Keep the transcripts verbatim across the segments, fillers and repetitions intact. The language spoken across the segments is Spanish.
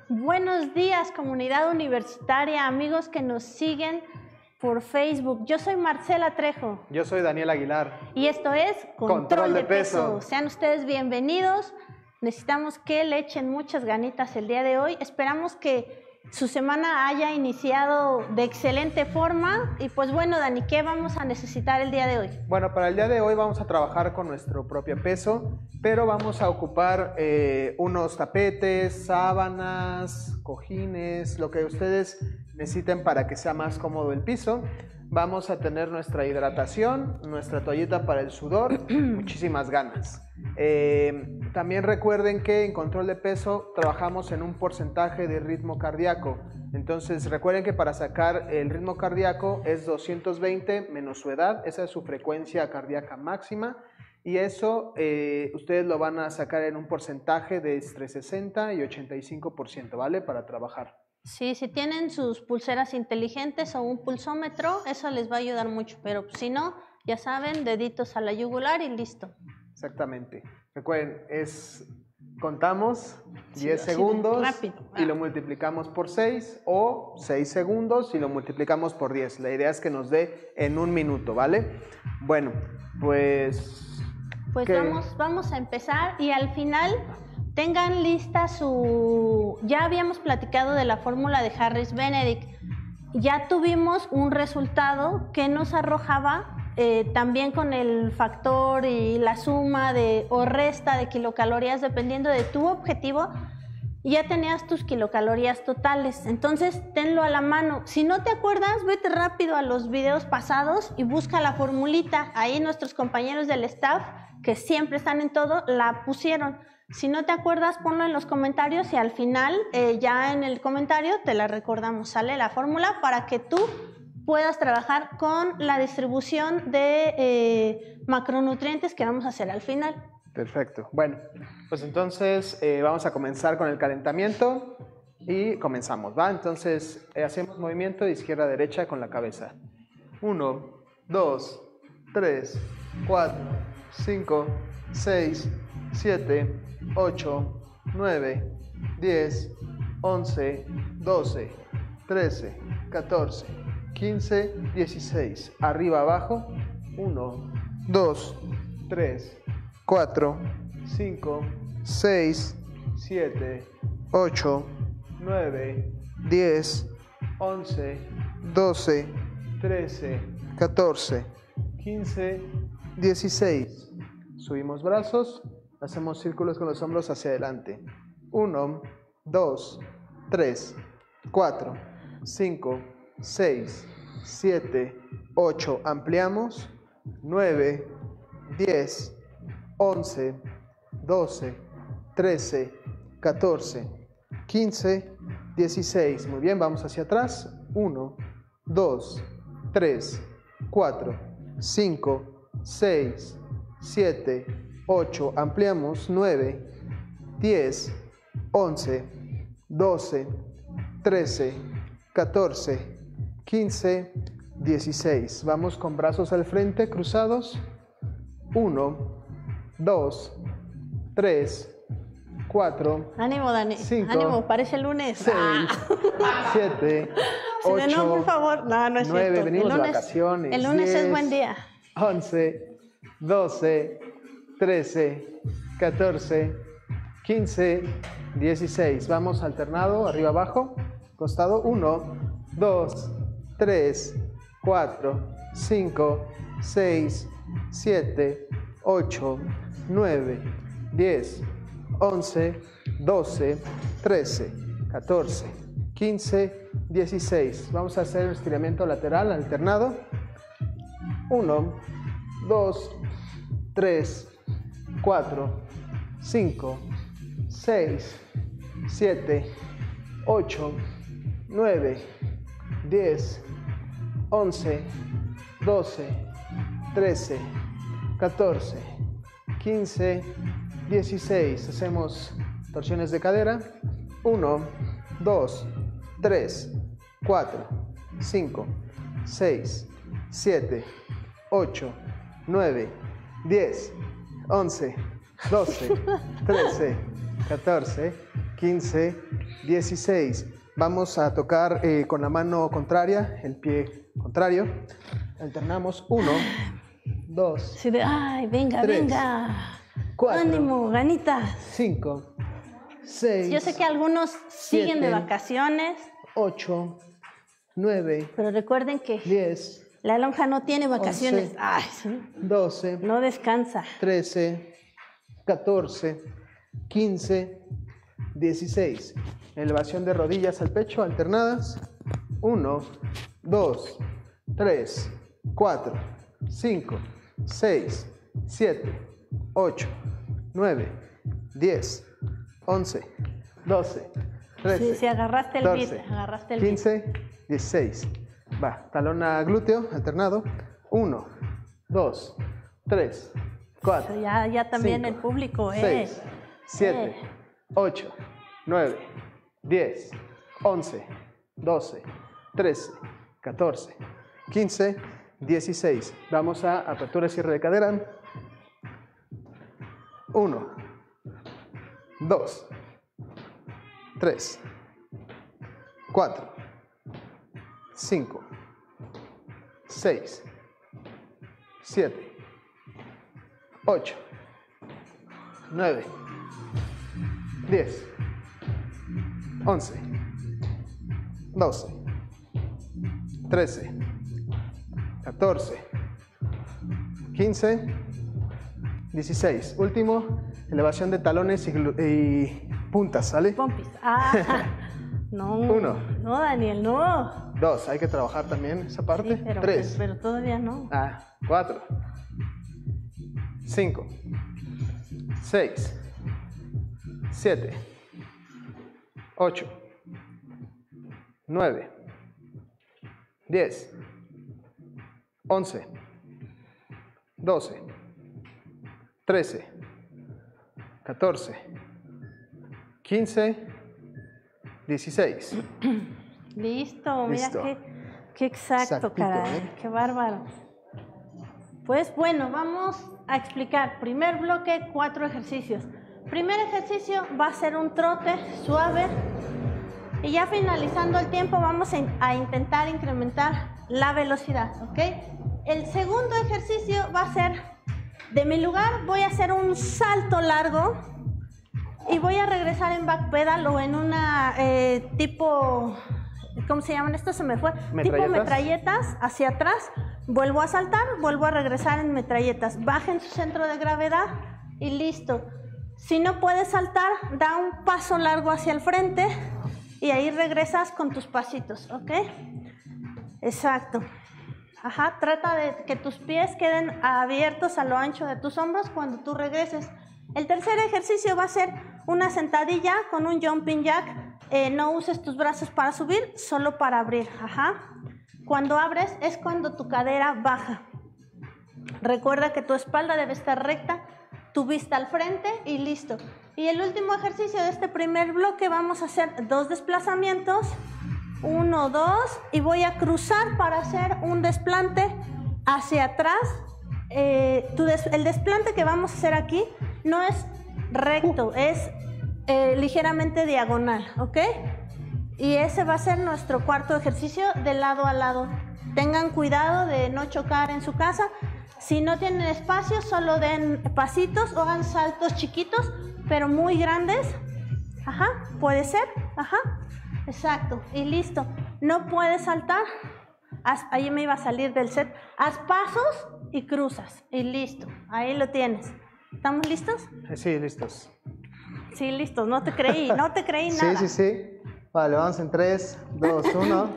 Buenos días, comunidad universitaria, amigos que nos siguen por Facebook. Yo soy Marcela Trejo. Yo soy Daniel Aguilar. Y esto es Control, Control de, de peso. peso. Sean ustedes bienvenidos. Necesitamos que le echen muchas ganitas el día de hoy. Esperamos que su semana haya iniciado de excelente forma. Y pues bueno, Dani, ¿qué vamos a necesitar el día de hoy? Bueno, para el día de hoy vamos a trabajar con nuestro propio peso, pero vamos a ocupar eh, unos tapetes, sábanas, cojines, lo que ustedes necesiten para que sea más cómodo el piso. Vamos a tener nuestra hidratación, nuestra toallita para el sudor, muchísimas ganas. Eh, también recuerden que en control de peso trabajamos en un porcentaje de ritmo cardíaco. Entonces recuerden que para sacar el ritmo cardíaco es doscientos veinte menos su edad, esa es su frecuencia cardíaca máxima. Y eso eh, ustedes lo van a sacar en un porcentaje de entre sesenta y ochenta y cinco por ciento, ¿vale? Para trabajar. Sí, si tienen sus pulseras inteligentes o un pulsómetro, eso les va a ayudar mucho, pero si no, ya saben, deditos a la yugular y listo. Exactamente. Recuerden, es, contamos diez sí, segundos rápido. Ah. y lo multiplicamos por seis, o seis segundos y lo multiplicamos por diez. La idea es que nos dé en un minuto, ¿vale? Bueno, pues... Pues vamos, vamos a empezar y al final... Tengan lista su... Ya habíamos platicado de la fórmula de Harris-Benedict. Ya tuvimos un resultado que nos arrojaba eh, también con el factor y la suma de, o resta de kilocalorías dependiendo de tu objetivo. Ya tenías tus kilocalorías totales. Entonces, tenlo a la mano. Si no te acuerdas, vete rápido a los videos pasados y busca la formulita. Ahí nuestros compañeros del staff, que siempre están en todo, la pusieron. Si no te acuerdas, ponlo en los comentarios y al final, eh, ya en el comentario, te la recordamos. Sale la fórmula para que tú puedas trabajar con la distribución de eh, macronutrientes que vamos a hacer al final. Perfecto. Bueno, pues entonces eh, vamos a comenzar con el calentamiento y comenzamos, ¿va? Entonces eh, hacemos movimiento de izquierda a derecha con la cabeza. Uno, dos, tres, cuatro, cinco, seis, siete, ocho, nueve, diez, once, doce, trece, catorce, quince, dieciséis. Arriba, abajo. uno, dos, tres, cuatro, cinco, seis, siete, ocho, nueve, diez, once, doce, trece, catorce, quince, dieciséis. Subimos brazos. Hacemos círculos con los hombros hacia adelante. uno, dos, tres, cuatro, cinco, seis, siete, ocho. Ampliamos. nueve, diez, once, doce, trece, catorce, quince, dieciséis. Muy bien, vamos hacia atrás. uno, dos, tres, cuatro, cinco, seis, siete, ocho, ampliamos. nueve, diez, once, doce, trece, catorce, quince, dieciséis. Vamos con brazos al frente, cruzados. uno, dos, tres, cuatro. Ánimo, Dani. cinco, Ánimo, parece lunes. seis, siete, ocho, no, por favor. No, no es nueve. cierto. Venimos el lunes, de vacaciones. El lunes diez, es buen día. once, doce, trece, catorce, quince, dieciséis. Vamos alternado, arriba, abajo, costado. uno, dos, tres, cuatro, cinco, seis, siete, ocho, nueve, diez, once, doce, trece, catorce, quince, dieciséis. Vamos a hacer un estiramiento lateral alternado. uno, dos, tres, cuatro, cinco, seis, siete, ocho, nueve, diez, once, doce, trece, catorce, quince, dieciséis. Hacemos torsiones de cadera. uno, dos, tres, cuatro, cinco, seis, siete, ocho, nueve, diez, once, doce, trece, catorce, quince, dieciséis. Vamos a tocar eh, con la mano contraria, el pie contrario. Alternamos uno, dos, Sí, de, ay, venga, tres, venga. cuatro, Ánimo, ganitas. cinco, seis, Yo sé que algunos siguen de siete, vacaciones, ocho, nueve, pero recuerden que diez, la lonja no tiene vacaciones. once, Ay, sí, doce, no descansa. trece, catorce, quince, dieciséis. Elevación de rodillas al pecho alternadas. uno, dos, tres, cuatro, cinco, seis, siete, ocho, nueve, diez, once, doce, trece, Sí, sí, agarraste el catorce, beat, agarraste el beat. quince, dieciséis. Va, talón a glúteo alternado. uno, dos, tres, cuatro, Ya, ya también cinco, el público, eh. seis, siete, ocho, nueve, diez, once, doce, trece, catorce, quince, dieciséis. Vamos a apertura y cierre de cadera. uno, dos, tres, cuatro, cinco, seis, siete, ocho, nueve, diez, once, doce, trece, catorce, quince, dieciséis. Último, elevación de talones y, y puntas, ¿sale? Pompis. Ah, no. Uno. No, Daniel, no. Dos, hay que trabajar también esa parte. Sí, pero, Tres. pero todavía no. Ah, cuatro. Cinco. Seis. Siete. Ocho. Nueve. Diez. Once. Doce. Trece. Catorce. Quince. Dieciséis. Listo, mira Listo. qué, qué exacto, Exactito, caray, ¿eh? qué bárbaro. Pues bueno, vamos a explicar. Primer bloque, cuatro ejercicios. Primer ejercicio va a ser un trote suave y ya finalizando el tiempo vamos a, in- a intentar incrementar la velocidad, ¿ok? El segundo ejercicio va a ser, de mi lugar voy a hacer un salto largo y voy a regresar en backpedal o en una eh, tipo, ¿cómo se llaman? Esto se me fue. Tipo ¿Metralletas? metralletas hacia atrás. Vuelvo a saltar, vuelvo a regresar en metralletas. Bajen su centro de gravedad y listo. Si no puedes saltar, da un paso largo hacia el frente y ahí regresas con tus pasitos, ¿ok? Exacto. Ajá, trata de que tus pies queden abiertos a lo ancho de tus hombros cuando tú regreses. El tercer ejercicio va a ser una sentadilla con un jumping jack. Eh, no uses tus brazos para subir, solo para abrir. Ajá. Cuando abres es cuando tu cadera baja. Recuerda que tu espalda debe estar recta, tu vista al frente y listo. Y el último ejercicio de este primer bloque vamos a hacer dos desplazamientos. Uno, dos, y voy a cruzar para hacer un desplante hacia atrás. Eh, tu des- el desplante que vamos a hacer aquí no es recto, es eh, ligeramente diagonal, ¿ok? Y ese va a ser nuestro cuarto ejercicio de lado a lado. Tengan cuidado de no chocar en su casa. Si no tienen espacio, solo den pasitos o hagan saltos chiquitos, pero muy grandes. Ajá, puede ser, ajá, exacto, y listo. No puedes saltar, haz, ahí me iba a salir del set. Haz pasos y cruzas, y listo, ahí lo tienes. ¿Estamos listos? Sí, listos. Sí, listos, no te creí, no te creí Sí, nada. sí, sí. Vale, vamos en tres, dos, uno.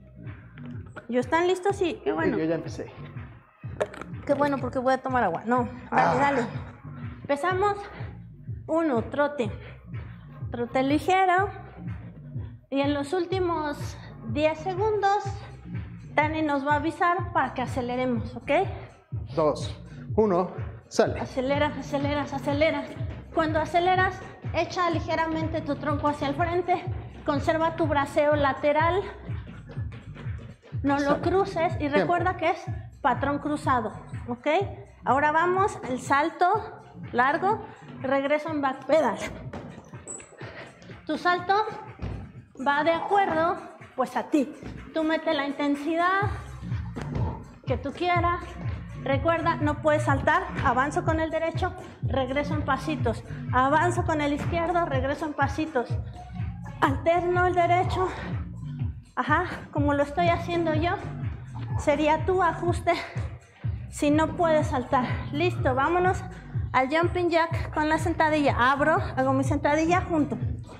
¿Yo están listos? Sí, qué bueno. Y yo ya empecé. Qué bueno porque voy a tomar agua. No, dale, Ah. dale. Empezamos. Uno, trote. Trote ligero. Y en los últimos diez segundos, Dani nos va a avisar para que aceleremos, ¿ok? Dos, uno, sale. Aceleras, aceleras, aceleras. Cuando aceleras, echa ligeramente tu tronco hacia el frente. Conserva tu braceo lateral. No lo cruces y recuerda que es patrón cruzado, ¿ok? Ahora vamos, el salto largo, regreso en backpedal. Tu salto va de acuerdo pues a ti. Tú mete la intensidad que tú quieras. Recuerda, no puedes saltar. Avanzo con el derecho, regreso en pasitos. Avanzo con el izquierdo, regreso en pasitos. Alterno el derecho. Ajá, como lo estoy haciendo yo, sería tu ajuste si no puedes saltar. Listo, vámonos al jumping jack con la sentadilla. Abro, hago mi sentadilla junto.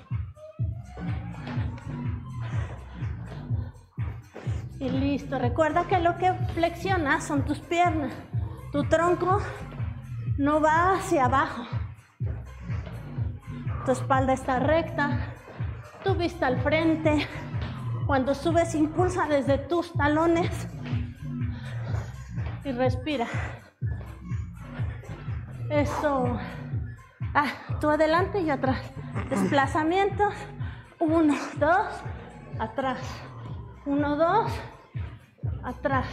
Y listo. Recuerda que lo que flexiona son tus piernas. Tu tronco no va hacia abajo. Tu espalda está recta. Tu vista al frente. Cuando subes, impulsa desde tus talones. Y respira. Eso. Ah, tú adelante y yo atrás. Desplazamientos. Uno, dos, atrás. Uno, dos, atrás.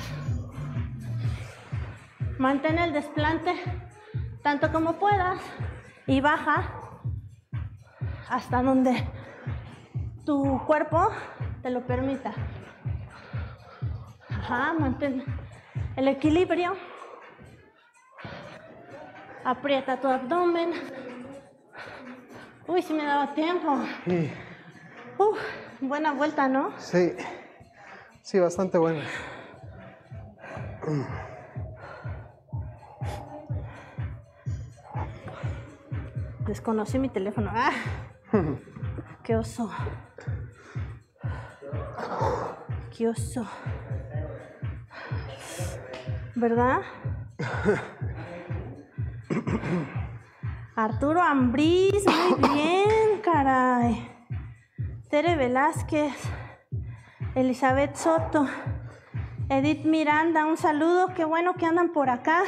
Mantén el desplante tanto como puedas y baja hasta donde tu cuerpo te lo permita. Ajá, mantén el equilibrio. Aprieta tu abdomen. Uy, si me daba tiempo. Sí. Uh, buena vuelta, ¿no? Sí. Sí, bastante bueno. Desconocí mi teléfono. ¡Ah! ¡Qué oso! ¡Qué oso! ¿Verdad? Arturo Ambriz, muy bien, caray. Tere Velázquez. Elizabeth Soto, Edith Miranda, un saludo, qué bueno que andan por acá.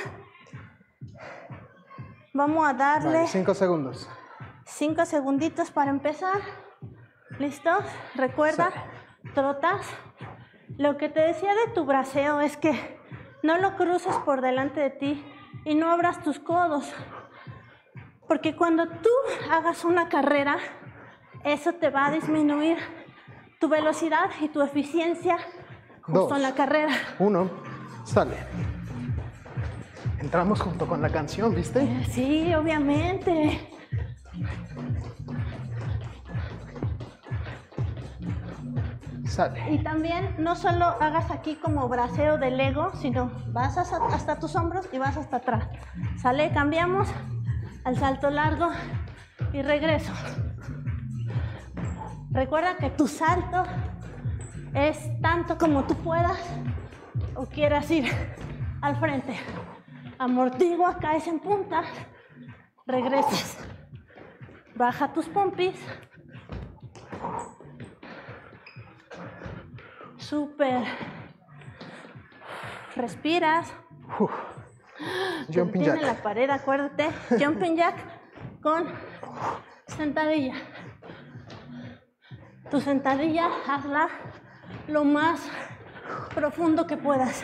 Vamos a darle Vale, cinco segundos. Cinco segunditos para empezar. ¿Listos? Recuerda, sí. Trotas. Lo que te decía de tu braceo es que no lo cruces por delante de ti y no abras tus codos. Porque cuando tú hagas una carrera, eso te va a disminuir tu velocidad y tu eficiencia justo Dos, en la carrera. Uno, sale. Entramos junto con la canción, ¿viste? Eh, sí, obviamente. Sale. Y también no solo hagas aquí como braceo de Lego, sino vas hasta, hasta tus hombros y vas hasta atrás. Sale, cambiamos al salto largo y regreso. Recuerda que tu salto es tanto como tú puedas o quieras ir al frente. Amortigua, caes en punta, regresas. Baja tus pompis. Súper. Respiras. Uf. Jumping Tiene jack. la pared, acuérdate. Jumping jack con sentadilla. Tu sentadilla, hazla lo más profundo que puedas.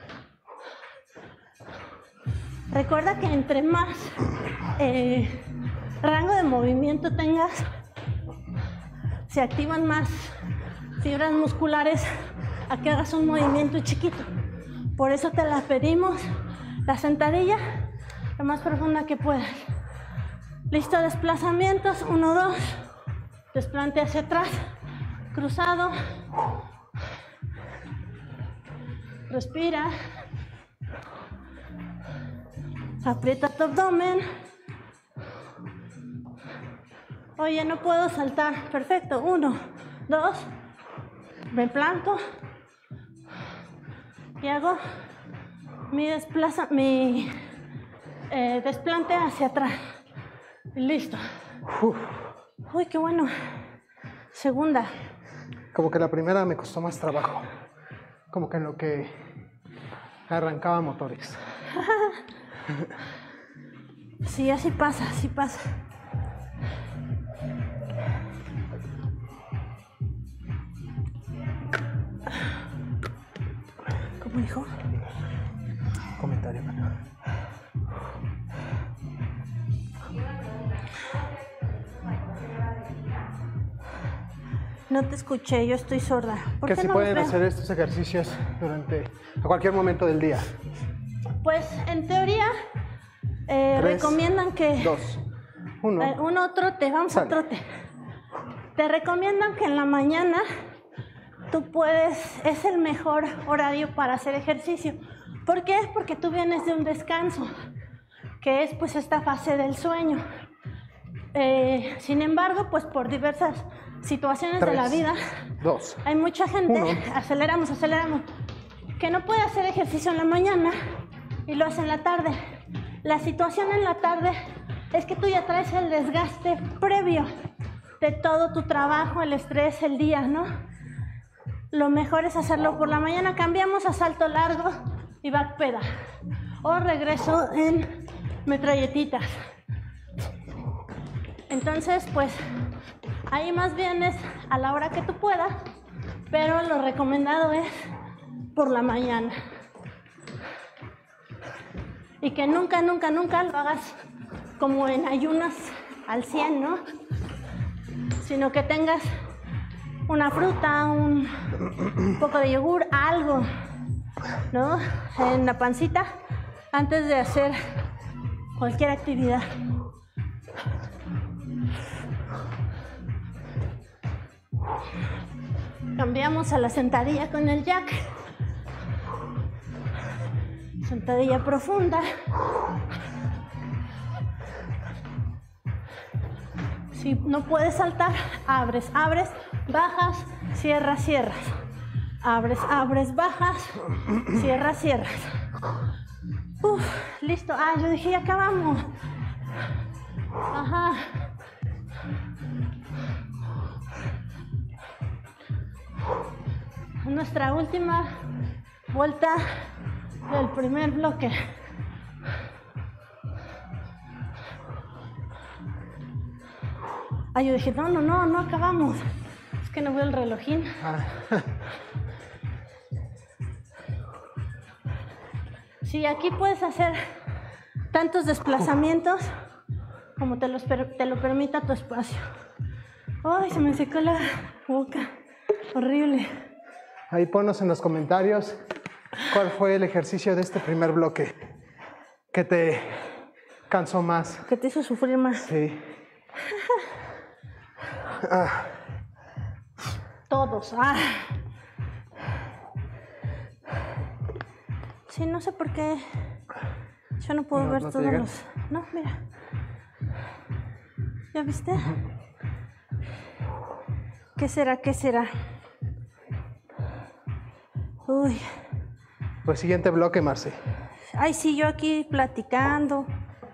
Recuerda que entre más eh, rango de movimiento tengas, se activan más fibras musculares a que hagas un movimiento chiquito. Por eso te la pedimos, la sentadilla lo más profunda que puedas. Listo, desplazamientos, uno, dos, desplante hacia atrás, cruzado, respira, aprieta tu abdomen. Oye, no puedo saltar, perfecto, uno, dos, me planto y hago mi, desplaza, mi eh, desplante hacia atrás. Listo. Uf. Uy, qué bueno. Segunda. Como que la primera me costó más trabajo. Como que en lo que arrancaba motores. Sí, así pasa, así pasa. ¿Cómo dijo? Comentario. No te escuché, yo estoy sorda. ¿Por Que qué si no pueden los veo? hacer estos ejercicios durante a cualquier momento del día. Pues en teoría eh, Tres, recomiendan que... Dos, uno. Eh, uno trote, vamos Sale. a trote. Te recomiendan que en la mañana tú puedes, es el mejor horario para hacer ejercicio. ¿Por qué? Porque tú vienes de un descanso, que es pues esta fase del sueño. Eh, sin embargo, pues por diversas situaciones Tres, de la vida, dos, hay mucha gente, uno. aceleramos, aceleramos, que no puede hacer ejercicio en la mañana y lo hace en la tarde. La situación en la tarde es que tú ya traes el desgaste previo de todo tu trabajo, el estrés, el día, ¿no? Lo mejor es hacerlo por la mañana. Cambiamos a salto largo y back pedal. O regreso en metralletitas. Entonces, pues, ahí más bien es a la hora que tú puedas, pero lo recomendado es por la mañana. Y que nunca, nunca, nunca lo hagas como en ayunas al cien, ¿no? Sino que tengas una fruta, un poco de yogur, algo, ¿no? En la pancita antes de hacer cualquier actividad. Cambiamos a la sentadilla con el jack. Sentadilla profunda. Si no puedes saltar, abres, abres, bajas, cierras, cierras. Abres, abres, bajas, cierras, cierras. Uf, listo. Ah, yo dije, ya acabamos. Ajá. Nuestra última vuelta del primer bloque. Ah, yo dije, no, no, no, no acabamos. Es que no veo el relojín. Ah. Sí, aquí puedes hacer tantos desplazamientos como te, los per te lo permita tu espacio. Ay, se me secó la boca. Horrible. Ahí ponnos en los comentarios cuál fue el ejercicio de este primer bloque que te cansó más. Que te hizo sufrir más. Sí. Ah. Todos. Ah. Sí, no sé por qué yo no puedo No, ver no te todos llega. los... No, mira. ¿Ya viste? ¿Qué será? ¿Qué será? Uy. Pues siguiente bloque, Marce. Ay, sí, yo aquí platicando.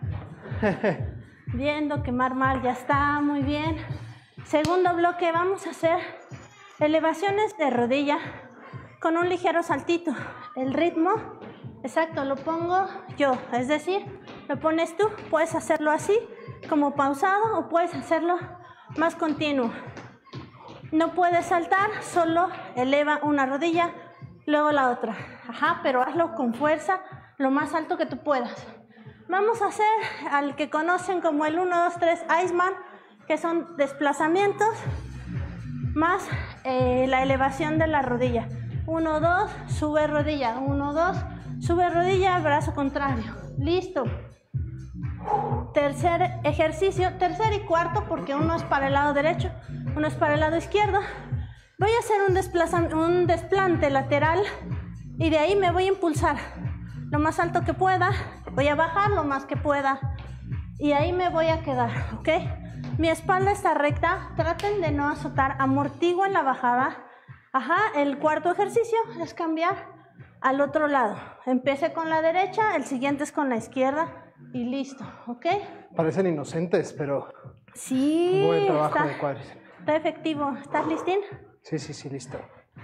Viendo que Mar Mar ya está muy bien. Segundo bloque, vamos a hacer elevaciones de rodilla con un ligero saltito. El ritmo, exacto, lo pongo yo, es decir, lo pones tú. Puedes hacerlo así, como pausado, o puedes hacerlo más continuo. No puedes saltar, solo eleva una rodilla, luego la otra. Ajá, pero hazlo con fuerza, lo más alto que tú puedas. Vamos a hacer al que conocen como el uno, dos, tres Iceman, que son desplazamientos más eh, la elevación de la rodilla. uno, dos, sube rodilla. uno, dos, sube rodilla, brazo contrario. Listo. Tercer ejercicio, tercer y cuarto, porque uno es para el lado derecho, uno es para el lado izquierdo. Voy a hacer un, desplazamiento, un desplante lateral y de ahí me voy a impulsar lo más alto que pueda. Voy a bajar lo más que pueda y ahí me voy a quedar, ¿ok? Mi espalda está recta, traten de no azotar, amortiguo en la bajada. Ajá, el cuarto ejercicio es cambiar al otro lado. Empecé con la derecha, el siguiente es con la izquierda y listo, ¿ok? Parecen inocentes, pero Sí, buen trabajo está, de cuádriceps. está efectivo. ¿Estás listín? Sí, sí, sí, listo.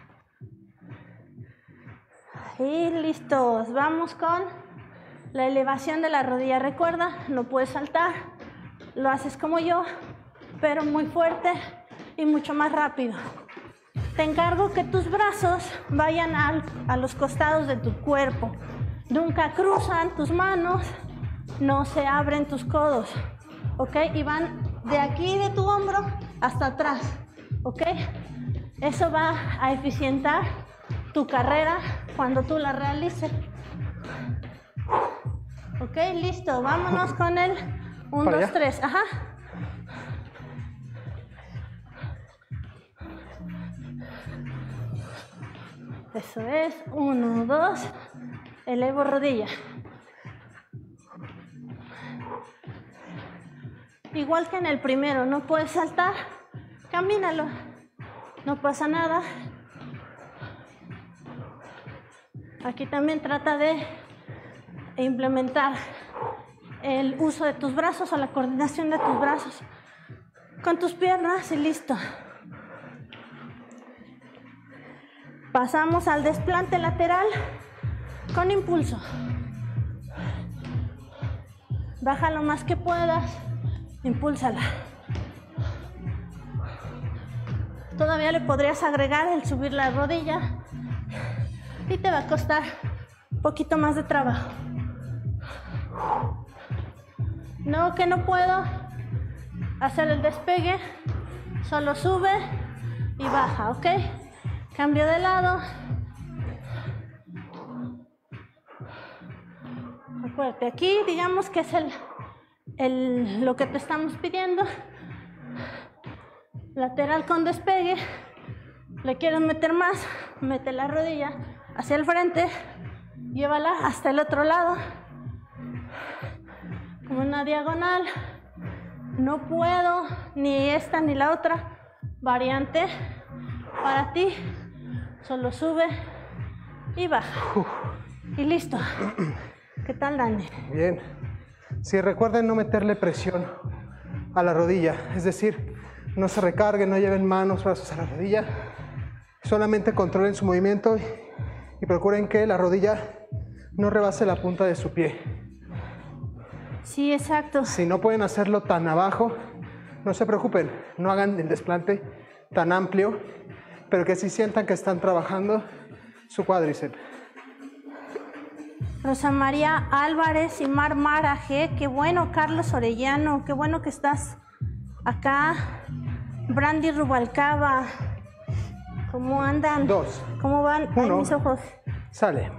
Y listos. Vamos con la elevación de la rodilla. Recuerda, no puedes saltar. Lo haces como yo, pero muy fuerte y mucho más rápido. Te encargo que tus brazos vayan al, a los costados de tu cuerpo. Nunca cruzan tus manos, no se abren tus codos, ¿ok? Y van de aquí de tu hombro hasta atrás, ¿ok? Eso va a eficientar tu carrera cuando tú la realices. Ok, listo. Vámonos con el uno, dos, tres. Ajá. Eso es. uno, dos. Elevo rodilla. Igual que en el primero, no puedes saltar, camínalo, no pasa nada. Aquí también trata de implementar el uso de tus brazos o la coordinación de tus brazos con tus piernas y listo. Pasamos al desplante lateral con impulso. Baja lo más que puedas. Impúlsala. Todavía le podrías agregar el subir la rodilla y te va a costar un poquito más de trabajo. No, que no puedo hacer el despegue, solo sube y baja, ¿ok? Cambio de lado. Acuérdate, aquí digamos que es el El, lo que te estamos pidiendo. Lateral con despegue. Le quieres meter más, mete la rodilla hacia el frente, llévala hasta el otro lado como una diagonal. No puedo ni esta ni la otra variante para ti, solo sube y baja. Y listo. ¿Qué tal, Dani? Bien. Si recuerden no meterle presión a la rodilla, es decir, no se recarguen, no lleven manos, brazos a la rodilla, solamente controlen su movimiento y, y procuren que la rodilla no rebase la punta de su pie. Sí, exacto. Si no pueden hacerlo tan abajo, no se preocupen, no hagan el desplante tan amplio, pero que sí sientan que están trabajando su cuádriceps. Rosa María Álvarez y Mar Maraje, qué bueno. Carlos Orellano, qué bueno que estás acá. Brandy Rubalcaba, ¿cómo andan? Dos. ¿Cómo van? Uno. Ay, mis ojos. Sale.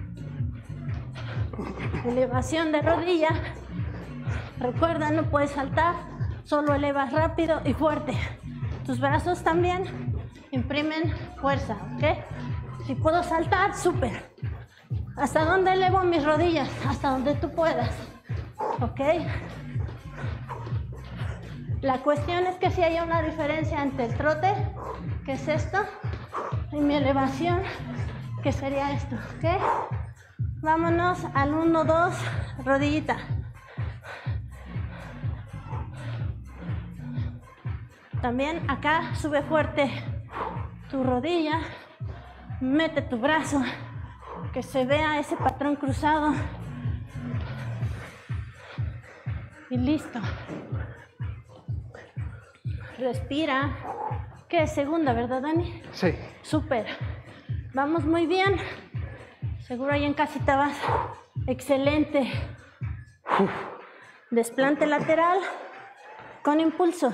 Elevación de rodilla. Recuerda, no puedes saltar, solo elevas rápido y fuerte. Tus brazos también imprimen fuerza, ¿ok? Si puedo saltar, súper. ¿Hasta dónde elevo mis rodillas? Hasta donde tú puedas, ¿ok? La cuestión es que si hay una diferencia entre el trote, que es esto, y mi elevación, que sería esto, ¿ok? Vámonos al uno, dos, rodillita. También acá sube fuerte tu rodilla, mete tu brazo, que se vea ese patrón cruzado. Y listo. Respira. ¿Qué es segunda, verdad, Dani? Sí. Súper. Vamos muy bien. Seguro ahí en casita vas. Excelente. Uf. Desplante lateral con impulso.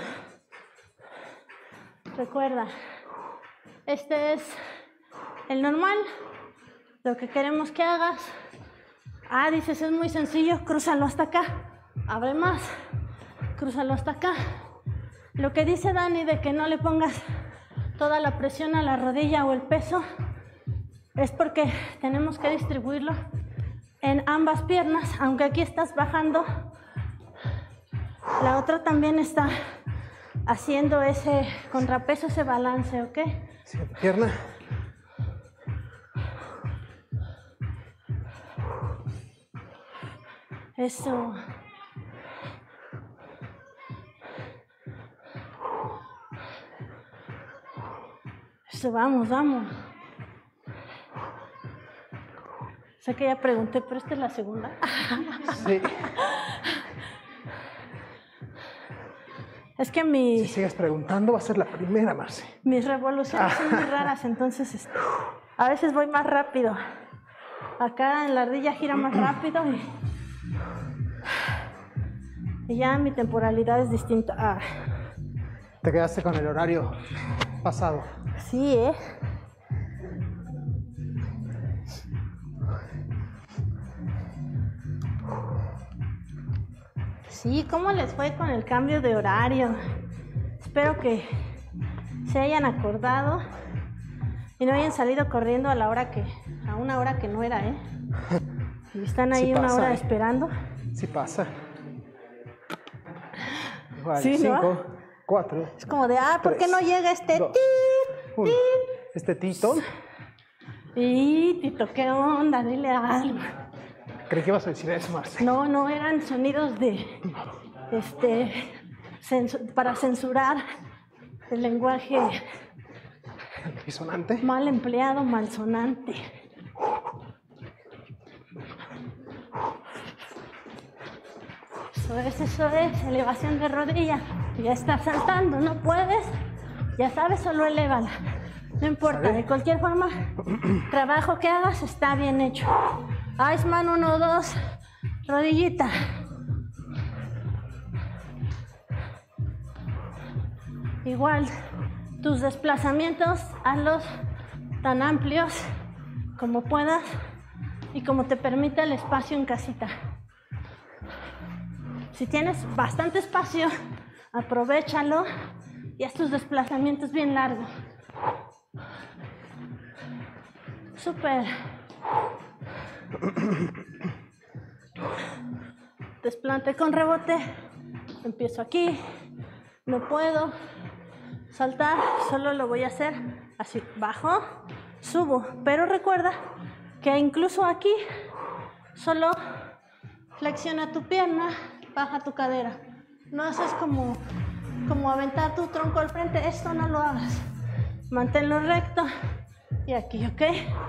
Recuerda, este es el normal. Lo que queremos que hagas. Ah, dices, es muy sencillo, crúzalo hasta acá. Abre más, crúzalo hasta acá. Lo que dice Dani de que no le pongas toda la presión a la rodilla o el peso es porque tenemos que distribuirlo en ambas piernas. Aunque aquí estás bajando, la otra también está haciendo ese contrapeso, ese balance, ¿ok? Siguiente pierna. Eso. Eso, vamos, vamos. Sé que ya pregunté, pero esta es la segunda. Sí. Es que mi... Si sigues preguntando, va a ser la primera, Marce. Mis revoluciones son muy raras, entonces este, a veces voy más rápido. Acá en la ardilla gira más rápido y, y ya mi temporalidad es distinta. Ah. Te quedaste con el horario pasado. Sí, ¿eh? Sí, ¿cómo les fue con el cambio de horario? Espero que se hayan acordado y no hayan salido corriendo a la hora que, a una hora que no era, ¿eh? Y están ahí sí una pasa, hora eh. esperando. Sí pasa. Vale, sí, cinco, ¿no? cuatro. Es como de, ah, ¿por tres, qué no llega este dos, tit, uno. tit? Este Tito. Y Tito, ¿qué onda? Dile algo. Creí que ibas a decir eso, Marce. No, no, eran sonidos de, este, censu- para censurar el lenguaje ¿Altisonante? Mal empleado, malsonante. Eso es, eso es, elevación de rodilla. Ya estás saltando, no puedes, ya sabes, solo elévala. No importa, ¿sabe? De cualquier forma, trabajo que hagas está bien hecho. Iceman, uno, dos, rodillita. Igual, tus desplazamientos, hazlos tan amplios como puedas y como te permita el espacio en casita. Si tienes bastante espacio, aprovéchalo y haz tus desplazamientos bien largos. Súper. Desplante con rebote. Empiezo aquí. No puedo saltar, solo lo voy a hacer así. Bajo, subo. Pero recuerda que incluso aquí solo flexiona tu pierna, baja tu cadera. No haces como, como aventar tu tronco al frente. Esto no lo hagas. Manténlo recto. Y aquí, ¿ok?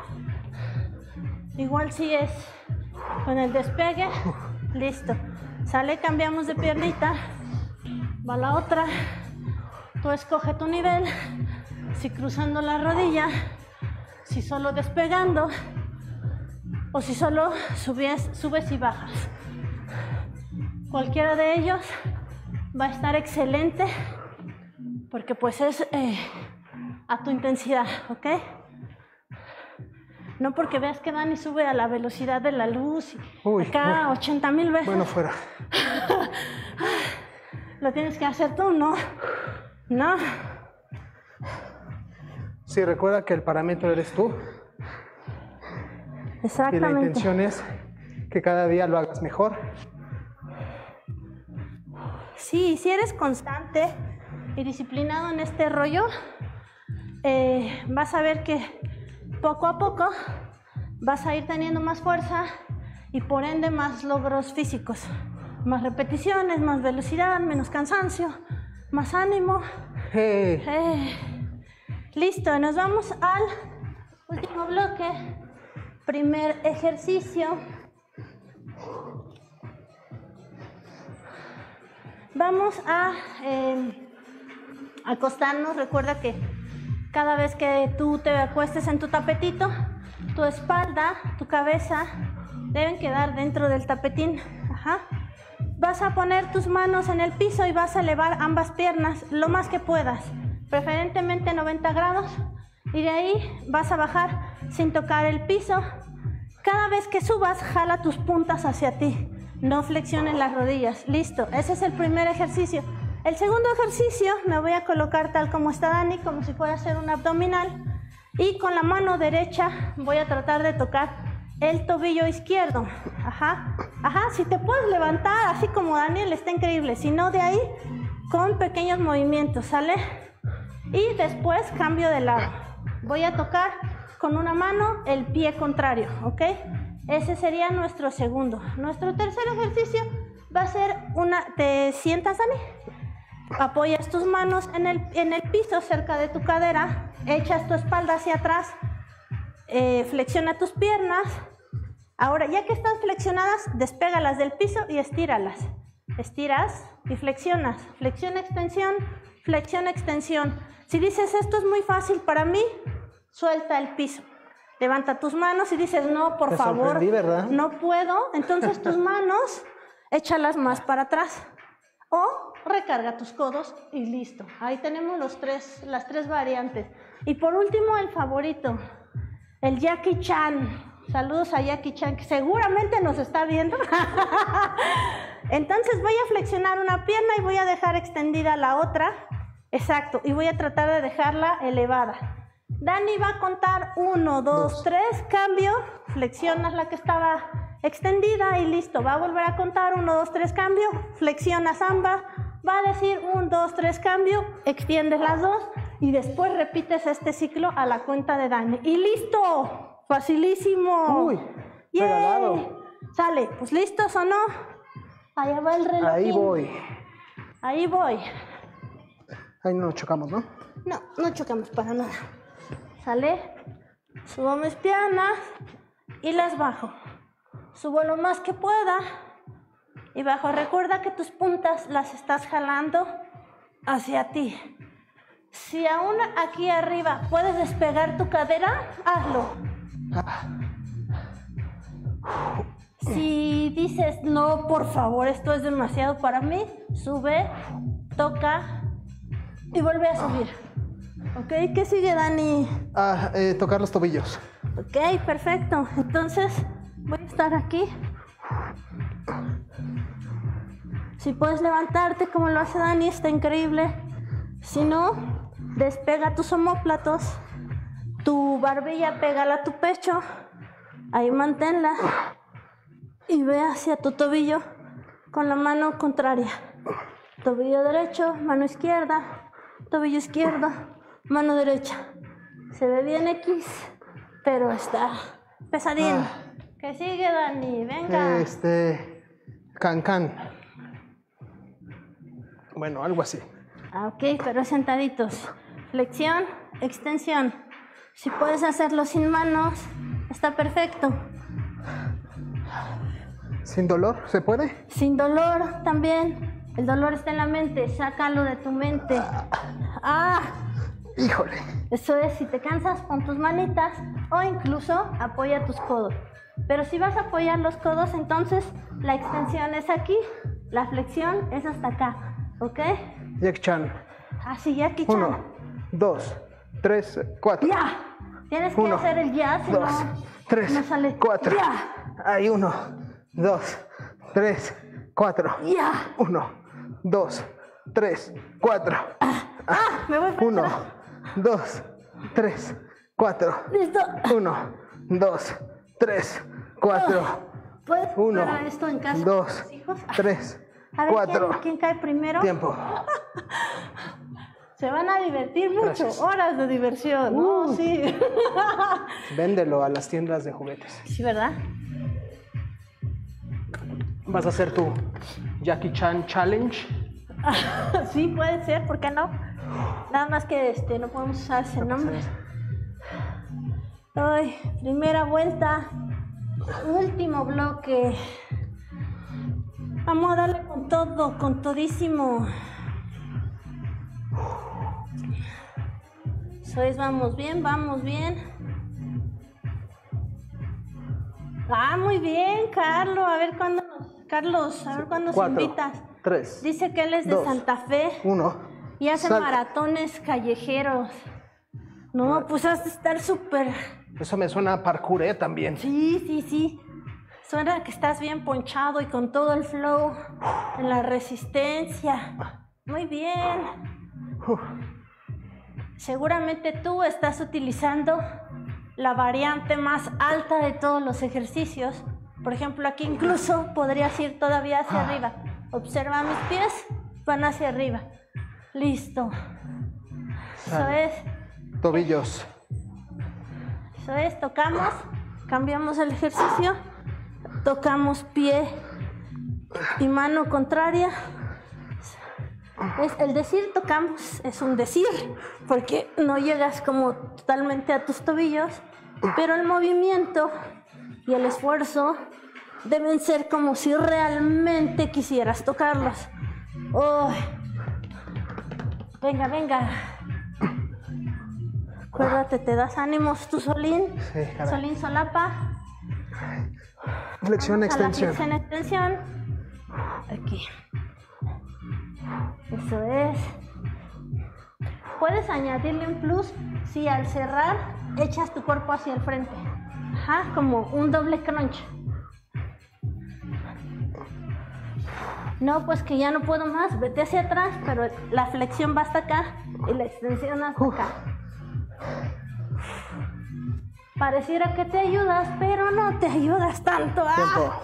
Igual si es con el despegue, listo. Sale, cambiamos de piernita, va la otra. Tú escoge tu nivel, si cruzando la rodilla, si solo despegando, o si solo subes, subes y bajas. Cualquiera de ellos va a estar excelente, porque pues es eh, a tu intensidad, ¿ok? No porque veas que Dani sube a la velocidad de la luz y Uy, acá bueno, ochenta mil veces. Bueno, fuera. Lo tienes que hacer tú, ¿no? No. Sí, recuerda que el parámetro eres tú. Exactamente. Y la intención es que cada día lo hagas mejor. Sí, si eres constante y disciplinado en este rollo, eh, vas a ver que poco a poco vas a ir teniendo más fuerza y por ende más logros físicos. Más repeticiones, más velocidad, menos cansancio, más ánimo. Hey. Eh, listo, nos vamos al último bloque. Primer ejercicio. Vamos a eh, acostarnos. Recuerda que cada vez que tú te acuestes en tu tapetito, tu espalda, tu cabeza deben quedar dentro del tapetín. Ajá. Vas a poner tus manos en el piso y vas a elevar ambas piernas lo más que puedas, preferentemente noventa grados, y de ahí vas a bajar sin tocar el piso. Cada vez que subas, jala tus puntas hacia ti, no flexiones las rodillas. Listo, ese es el primer ejercicio. El segundo ejercicio, me voy a colocar tal como está Dani, como si fuera a hacer un abdominal, y con la mano derecha voy a tratar de tocar el tobillo izquierdo. Ajá, ajá, si te puedes levantar así como Daniel, está increíble. Si no, de ahí, con pequeños movimientos, ¿sale? Y después cambio de lado. Voy a tocar con una mano el pie contrario, ¿ok? Ese sería nuestro segundo. Nuestro tercer ejercicio va a ser una... ¿Te sientas, Dani? Apoyas tus manos en el, en el piso cerca de tu cadera, echas tu espalda hacia atrás, eh, flexiona tus piernas. Ahora, ya que están flexionadas, despégalas del piso y estíralas. Estiras y flexionas. Flexión, extensión, flexión, extensión. Si dices, esto es muy fácil para mí, suelta el piso. Levanta tus manos y dices, no, por Te favor, ¿verdad? no puedo. Entonces tus manos, échalas más para atrás. O recarga tus codos y listo. Ahí tenemos los tres, las tres variantes. Y por último, el favorito, el Jackie Chan. Saludos a Jackie Chan, que seguramente nos está viendo. Entonces voy a flexionar una pierna y voy a dejar extendida la otra. Exacto, y voy a tratar de dejarla elevada. Dani va a contar uno, dos, dos. tres, cambio, flexionas la que estaba extendida y listo. Va a volver a contar uno, dos, tres, cambio, flexionas ambas. Va a decir un, dos, tres, cambio, extiendes las dos y después repites este ciclo a la cuenta de Dani. ¡Y listo! ¡Facilísimo! ¡Uy! Regalado. Sale, pues ¿listos o no? Allá va el reloj. Ahí voy. Ahí voy. Ahí no nos chocamos, ¿no? No, no chocamos para nada. Sale, subo mis piernas y las bajo. Subo lo más que pueda y bajo. Recuerda que tus puntas las estás jalando hacia ti. Si aún aquí arriba puedes despegar tu cadera, hazlo. Si dices, no, por favor, esto es demasiado para mí, sube, toca y vuelve a subir. ¿Ok? ¿Qué sigue, Dani? Ah, eh, tocar los tobillos. Ok, perfecto. Entonces, voy a estar aquí. Si puedes levantarte como lo hace Dani, está increíble. Si no, despega tus omóplatos. Tu barbilla pégala a tu pecho. Ahí manténla. Y ve hacia tu tobillo con la mano contraria. Tobillo derecho, mano izquierda. Tobillo izquierdo, mano derecha. Se ve bien X, pero está pesadín. Ah. ¿Qué sigue, Dani? Venga. Este... Can-can. Bueno, algo así. Ah, ok, pero sentaditos. Flexión, extensión. Si puedes hacerlo sin manos, está perfecto. ¿Sin dolor? ¿Se puede? Sin dolor también. El dolor está en la mente. Sácalo de tu mente. ¡Ah! ¡Híjole! Eso es, si te cansas, pon tus manitas o incluso apoya tus codos. Pero si vas a apoyar los codos, entonces la extensión es aquí, la flexión es hasta acá. ¿Ok? Jackie Chan. Así, Jackie Chan. Uno, dos, tres, cuatro. ¡Ya! Tienes que uno, hacer el ya, si dos, no, tres, no sale. cuatro. ¡Ya! Ahí uno, dos, tres, cuatro. ¡Ya! Uno, dos, tres, cuatro. ¡Ah! ah me voy para Uno, atrás. dos, tres, cuatro. Listo. Uno, dos, tres, cuatro. ¿Puedes Uno, para esto en casa dos, con tus hijos? tres, A ver, cuatro. ¿quién, quién cae primero? Tiempo. Se van a divertir mucho. Gracias. Horas de diversión. Uh. No, sí. Véndelo a las tiendas de juguetes. Sí, ¿verdad? ¿Vas a hacer tu Jackie Chan Challenge? Sí, puede ser, ¿por qué no? Nada más que este, no podemos usar ese nombre. Ay, primera vuelta, último bloque. Vamos a darle con todo, con todísimo. Eso es, vamos bien, vamos bien. Ah, muy bien, Carlos. A ver cuándo nos... Carlos, a ver cuándo nos Cuatro, invitas. Tres. Dice que él es de dos, Santa Fe. Uno. Y hace Sal. maratones callejeros. No, pues has de estar súper... Eso me suena a parkour, ¿eh? También. Sí, sí, sí. Suena que estás bien ponchado y con todo el flow en la resistencia. Muy bien. Uf. Seguramente tú estás utilizando la variante más alta de todos los ejercicios. Por ejemplo, aquí incluso podrías ir todavía hacia Ah. arriba. Observa mis pies, van hacia arriba. Listo. Eso Sale. es. Tobillos. Eso es, tocamos, cambiamos el ejercicio, tocamos pie y mano contraria. Es el decir tocamos es un decir, porque no llegas como totalmente a tus tobillos, pero el movimiento y el esfuerzo deben ser como si realmente quisieras tocarlos. Oh. Venga, venga. Acuérdate, te das ánimos tú, Solín. Sí, caray. Solín solapa. Flexión, Vamos a la extensión. flexión, extensión. Aquí. Eso es. Puedes añadirle un plus si al cerrar echas tu cuerpo hacia el frente. Ajá, como un doble crunch. No, pues que ya no puedo más, vete hacia atrás, pero la flexión va hasta acá y la extensión hasta acá. Pareciera que te ayudas, pero no te ayudas tanto. ¡Ah!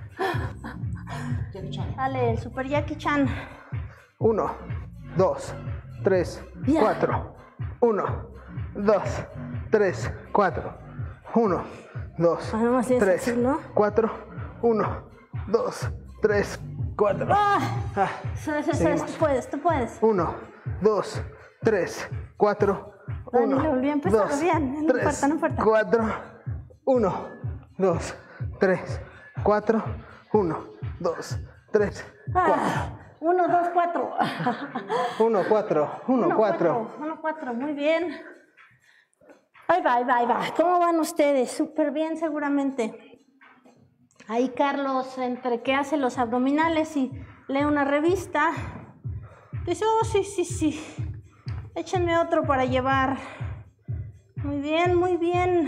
Dale, el super Jackie Chan. Uno, dos, tres, Ya. cuatro. Uno, dos, tres, cuatro. Uno, dos, Ah, nomás es tres, así, ¿no? cuatro. Uno, dos, tres, cuatro. ¡Ah! Ah, Eso es, eso es, seguimos. tú puedes, tú puedes. Uno, dos, tres, cuatro. Dale, Uno, lo volví a empezar dos, bien, no tres, importa, no importa. cuatro. Uno, dos, tres, cuatro. Uno, dos, tres, cuatro. Ah, uno, dos, cuatro. Uno, cuatro. Uno, Uno, cuatro. Uno, cuatro, muy bien. Ahí va, ahí va, ahí va. ¿Cómo van ustedes? Súper bien, seguramente. Ahí Carlos, entre que hace los abdominales y lee una revista, dice, oh, sí, sí, sí. Échenme otro para llevar. Muy bien, muy bien.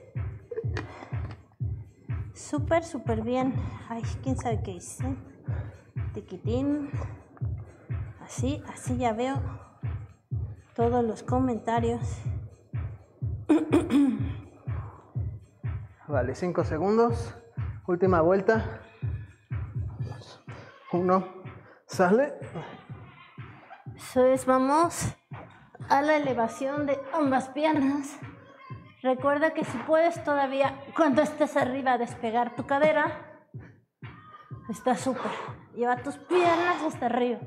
Súper, súper bien. Ay, quién sabe qué hice. Tiquitín. Así, así ya veo todos los comentarios. Vale, cinco segundos. Última vuelta. Uno. Sale. Eso es, vamos a la elevación de ambas piernas. Recuerda que si puedes todavía, cuando estés arriba, despegar tu cadera, está súper. Lleva tus piernas hasta arriba.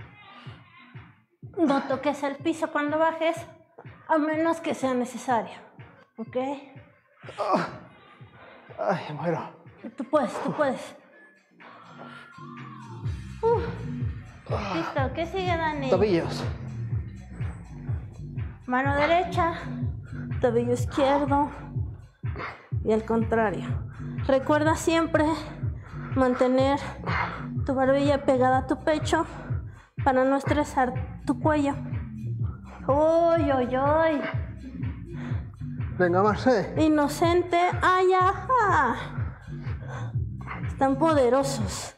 No toques el piso cuando bajes, a menos que sea necesario. ¿Ok? Oh. Ay, me muero. Tú puedes, tú puedes. Uh. Listo, ¿qué sigue, Dani? Tobillos. Mano derecha, tobillo izquierdo y al contrario. Recuerda siempre mantener tu barbilla pegada a tu pecho para no estresar tu cuello. ¡Uy, uy, uy! Venga, Marce. Inocente, ¡ay, ajá! Están poderosos.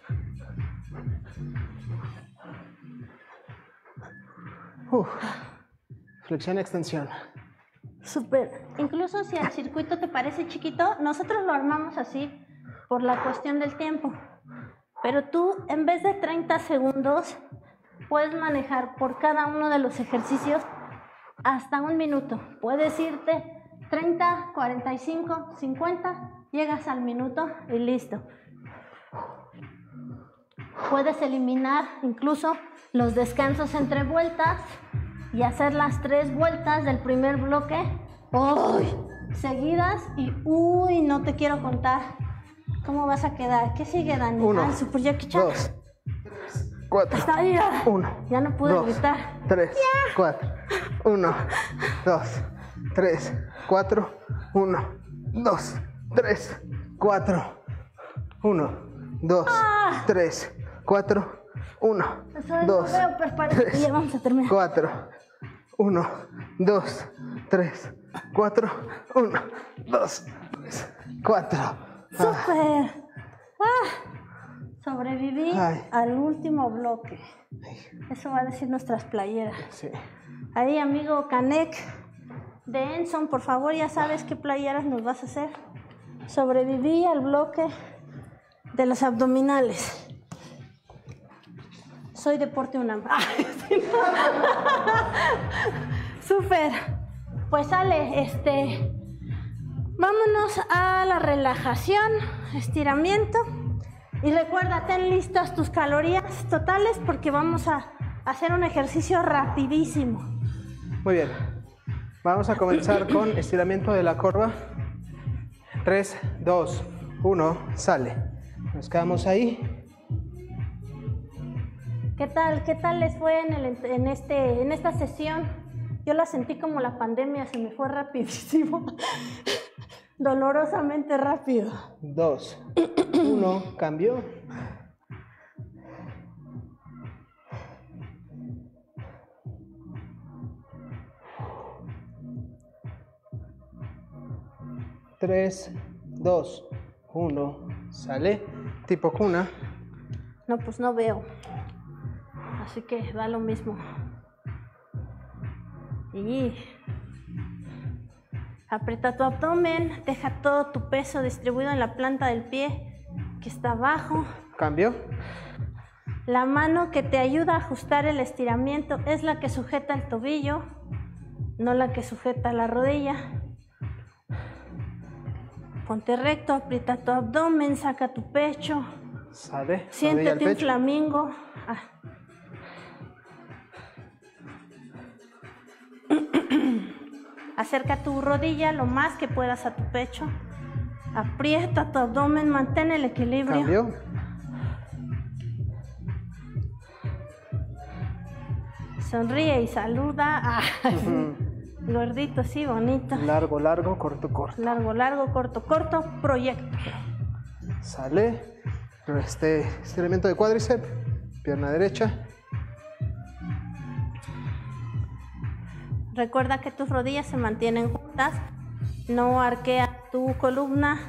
Uf. Flexión y extensión. Súper. Incluso si el circuito te parece chiquito, nosotros lo armamos así por la cuestión del tiempo. Pero tú, en vez de treinta segundos, puedes manejar por cada uno de los ejercicios hasta un minuto. Puedes irte treinta, cuarenta y cinco, cincuenta, llegas al minuto y listo. Puedes eliminar incluso los descansos entre vueltas y hacer las tres vueltas del primer bloque ¡uy! Seguidas y uy, no te quiero contar cómo vas a quedar. ¿Qué sigue, Dani? Uno, ah, Super Jackie Chan. dos, tres, cuatro. Está ahí. Uno, ya no pude dos, gritar. Tres, yeah. cuatro. Uno, dos, tres, cuatro. Uno, dos, tres, cuatro. Uno, dos, ah. tres, cuatro. Uno, Eso dos, no veo, pero parece tres, que ya vamos a terminar. Cuatro. Uno, dos, tres, cuatro. Uno, dos, tres, cuatro. ¡Súper! Ah, sobreviví Ay. al último bloque. Eso va a decir nuestras playeras. Sí. Ahí, amigo Canek de Enson, por favor, ya sabes qué playeras nos vas a hacer. Sobreviví al bloque de los abdominales. Soy Deporte UNAM. Súper. Pues sale, este, vámonos a la relajación, estiramiento. Y recuerda, ten listas tus calorías totales porque vamos a hacer un ejercicio rapidísimo. Muy bien. Vamos a comenzar con estiramiento de la corva. Tres, dos, uno, sale. Nos quedamos ahí. ¿Qué tal? ¿Qué tal les fue en, el, en, este, en esta sesión? Yo la sentí como la pandemia, se me fue rapidísimo. Dolorosamente rápido. Dos, uno, cambio. tres, dos, uno, sale. Tipo cuna. No, pues no veo. Así que da lo mismo. Y aprieta tu abdomen, deja todo tu peso distribuido en la planta del pie que está abajo. Cambio. La mano que te ayuda a ajustar el estiramiento es la que sujeta el tobillo, no la que sujeta la rodilla. Ponte recto, aprieta tu abdomen, saca tu pecho. Sale. Siéntete un flamingo. Ah. Acerca tu rodilla lo más que puedas a tu pecho. Aprieta tu abdomen, mantén el equilibrio. Cambio. Sonríe y saluda. Ah. Uh-huh. Gordito, sí, bonito. Largo, largo, corto, corto. Largo, largo, corto, corto. Proyecto. Sale. Este estiramiento de cuádriceps. Pierna derecha. Recuerda que tus rodillas se mantienen juntas. No arquea tu columna.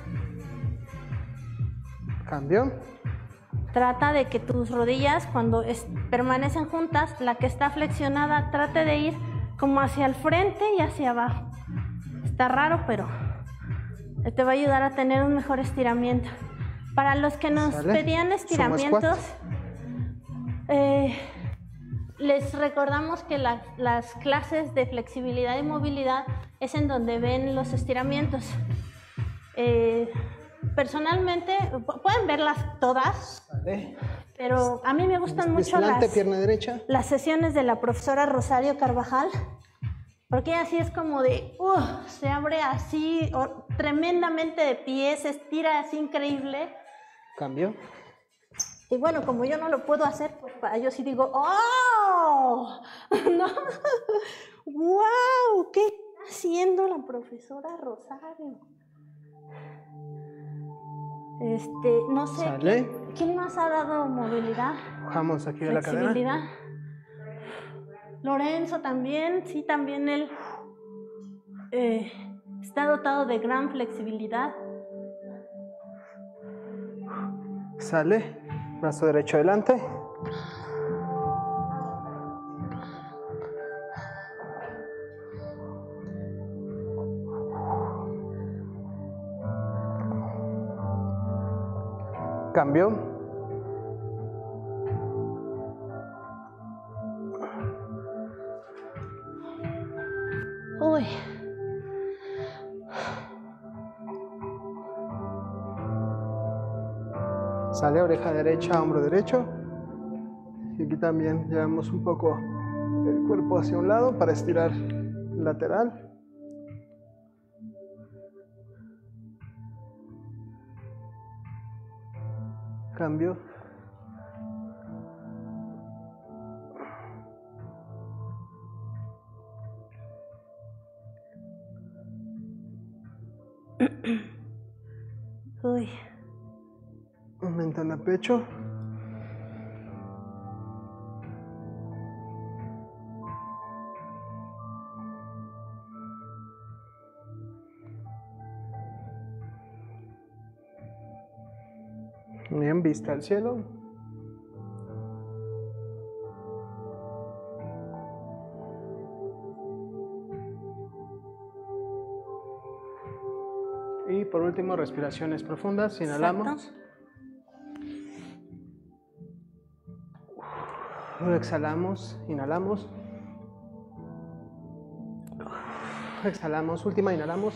Cambio. Trata de que tus rodillas, cuando es, permanecen juntas, la que está flexionada, trate de ir como hacia el frente y hacia abajo. Está raro, pero te va a ayudar a tener un mejor estiramiento. Para los que nos ¿Sale? pedían estiramientos, eh, les recordamos que la, las clases de flexibilidad y movilidad es en donde ven los estiramientos. Eh, personalmente, pueden verlas todas, Vale. pero a mí me gustan mucho Desplante, las, pierna derecha. las sesiones de la profesora Rosario Carvajal, porque así es como de, uh, se abre así oh, tremendamente de pies, se estira así increíble. Cambio. Y bueno, como yo no lo puedo hacer, pues para yo sí digo, ¡oh! ¿No? ¡Wow! ¿Qué está haciendo la profesora Rosario? Este, no sé. Sale. ¿Quién más ha dado movilidad? Bajamos aquí de la cadera. Flexibilidad. Lorenzo también, sí, también él eh, está dotado de gran flexibilidad. Sale. Brazo derecho adelante. Cambio. Uy. Sale, oreja derecha, hombro derecho. Y aquí también llevamos un poco el cuerpo hacia un lado para estirar lateral. Cambio. Uy. Aumenta el pecho. Bien, vista al cielo. Y por último, respiraciones profundas. Inhalamos. Exacto. Exhalamos, inhalamos. Exhalamos, última, inhalamos.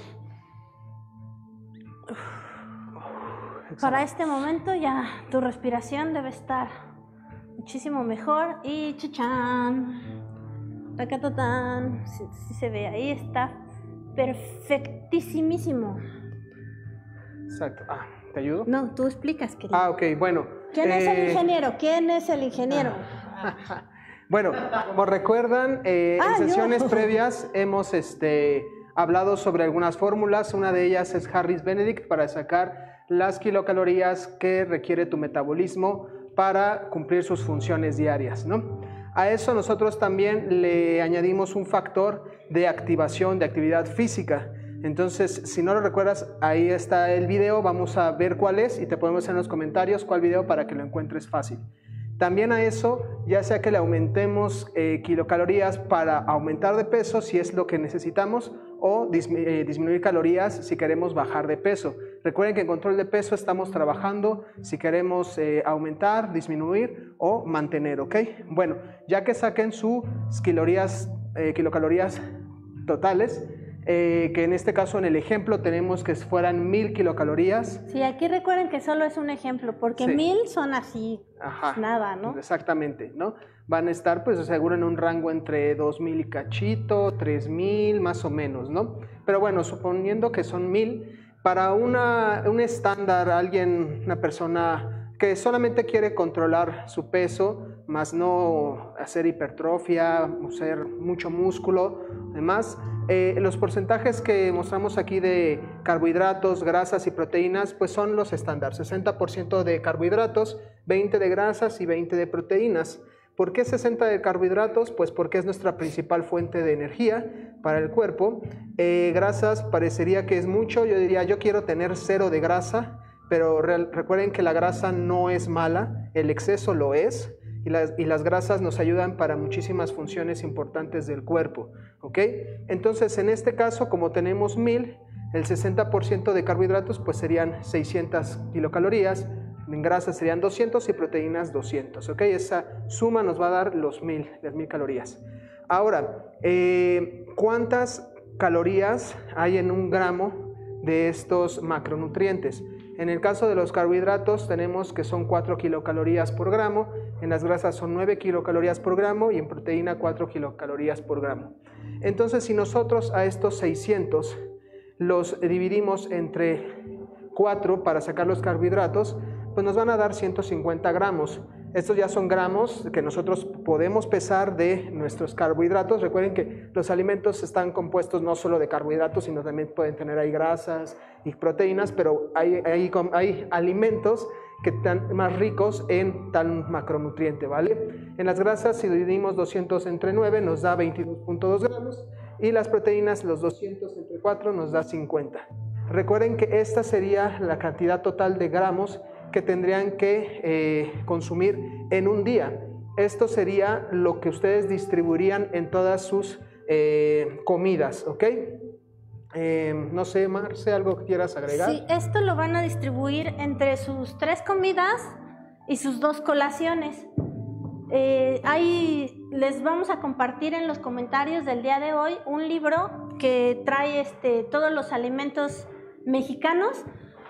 Exhalamos. Para este momento ya tu respiración debe estar muchísimo mejor. Y chuchan, tacatatán, si, si se ve ahí, está perfectísimo. Exacto. Ah, ¿te ayudo? No, tú explicas, querido. Ah, ok, bueno. ¿Quién eh... es el ingeniero? ¿Quién es el ingeniero? Bueno, como recuerdan, eh, ah, en sesiones yo. previas hemos este, hablado sobre algunas fórmulas. Una de ellas es Harris-Benedict para sacar las kilocalorías que requiere tu metabolismo para cumplir sus funciones diarias, ¿no? A eso nosotros también le añadimos un factor de activación, de actividad física. Entonces, si no lo recuerdas, ahí está el video, vamos a ver cuál es y te podemos hacer en los comentarios cuál video para que lo encuentres fácil. También a eso, ya sea que le aumentemos eh, kilocalorías para aumentar de peso si es lo que necesitamos o dismi eh, disminuir calorías si queremos bajar de peso. Recuerden que en control de peso estamos trabajando si queremos eh, aumentar, disminuir o mantener, ¿ok? Bueno, ya que saquen sus calorías, eh, kilocalorías totales, Eh, que en este caso en el ejemplo tenemos que fueran mil kilocalorías. Sí, aquí recuerden que solo es un ejemplo, porque sí. mil son así, Ajá, nada, ¿no? Exactamente, ¿no? Van a estar pues seguro en un rango entre dos mil y cachito, tres mil más o menos, ¿no? Pero bueno, suponiendo que son mil, para una, un estándar, alguien, una persona que solamente quiere controlar su peso, más no hacer hipertrofia, hacer mucho músculo, además, eh, los porcentajes que mostramos aquí de carbohidratos, grasas y proteínas, pues son los estándar, sesenta por ciento de carbohidratos, veinte de grasas y veinte de proteínas. ¿Por qué sesenta de carbohidratos? Pues porque es nuestra principal fuente de energía para el cuerpo. Eh, grasas parecería que es mucho, yo diría, yo quiero tener cero de grasa, pero real, recuerden que la grasa no es mala, el exceso lo es. Y las, y las grasas nos ayudan para muchísimas funciones importantes del cuerpo, ¿ok? Entonces, en este caso, como tenemos mil, el sesenta por ciento de carbohidratos pues serían seiscientas kilocalorías, en grasas serían doscientas y proteínas doscientas, ¿ok? Esa suma nos va a dar los mil, las mil calorías. Ahora, eh, ¿cuántas calorías hay en un gramo de estos macronutrientes? En el caso de los carbohidratos tenemos que son cuatro kilocalorías por gramo, en las grasas son nueve kilocalorías por gramo y en proteína cuatro kilocalorías por gramo. Entonces, si nosotros a estos seiscientos los dividimos entre cuatro para sacar los carbohidratos, pues nos van a dar ciento cincuenta gramos. Estos ya son gramos que nosotros podemos pesar de nuestros carbohidratos. Recuerden que los alimentos están compuestos no solo de carbohidratos, sino también pueden tener ahí grasas y proteínas, pero hay, hay, hay alimentos que están más ricos en tal macronutriente, ¿vale? En las grasas, si dividimos doscientos entre nueve, nos da veintidós punto dos gramos, y las proteínas, los doscientos entre cuatro, nos da cincuenta. Recuerden que esta sería la cantidad total de gramos que tendrían que eh, consumir en un día. Esto sería lo que ustedes distribuirían en todas sus eh, comidas, ¿ok? Eh, no sé, Marce, ¿algo que quieras agregar? Sí, esto lo van a distribuir entre sus tres comidas y sus dos colaciones. Eh, ahí les vamos a compartir en los comentarios del día de hoy un libro que trae este, todos los alimentos mexicanos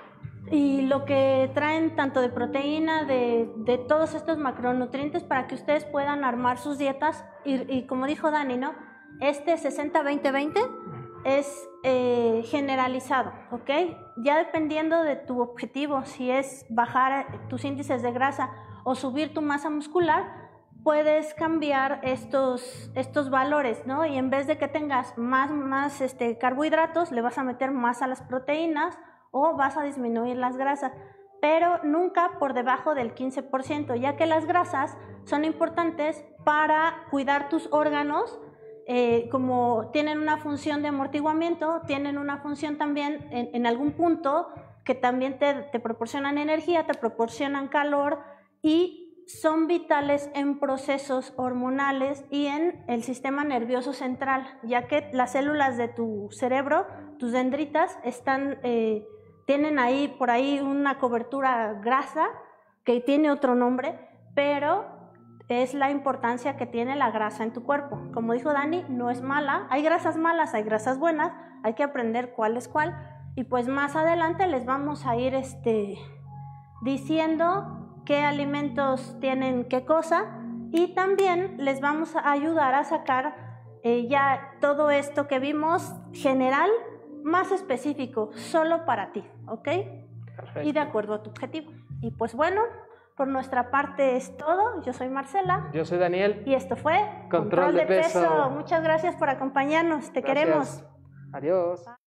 y lo que traen tanto de proteína, de, de todos estos macronutrientes para que ustedes puedan armar sus dietas y, y como dijo Dani, ¿no? Este sesenta veinte veinte es eh, generalizado, ¿ok? Ya dependiendo de tu objetivo, si es bajar tus índices de grasa o subir tu masa muscular, puedes cambiar estos, estos valores, ¿no? Y en vez de que tengas más, más este, carbohidratos, le vas a meter más a las proteínas o vas a disminuir las grasas, pero nunca por debajo del quince por ciento, ya que las grasas son importantes para cuidar tus órganos, eh, como tienen una función de amortiguamiento, tienen una función también en, en algún punto que también te, te proporcionan energía, te proporcionan calor y son vitales en procesos hormonales y en el sistema nervioso central, ya que las células de tu cerebro, tus dendritas, están, eh, tienen ahí por ahí una cobertura grasa que tiene otro nombre, pero es la importancia que tiene la grasa en tu cuerpo. Como dijo Dani, no es mala, hay grasas malas, hay grasas buenas, hay que aprender cuál es cuál, y pues más adelante les vamos a ir este, diciendo qué alimentos tienen qué cosa, y también les vamos a ayudar a sacar eh, ya todo esto que vimos general, más específico, solo para ti, ¿ok? Perfecto. Y de acuerdo a tu objetivo. Y pues bueno, por nuestra parte es todo. Yo soy Marcela. Yo soy Daniel. Y esto fue Control, Control de, de peso. peso. Muchas gracias por acompañarnos. Te gracias. queremos. Adiós.